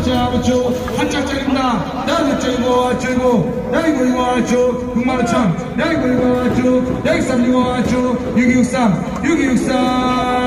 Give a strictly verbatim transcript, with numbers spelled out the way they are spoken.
짝짝 오초 한 짝짝입니다. 나는 짝이고 짝이고 나이고 이거 왔죠. 육만 오천 나이고 이거 왔죠. 나이삼 이거 왔죠. 육이육삼 육이육삼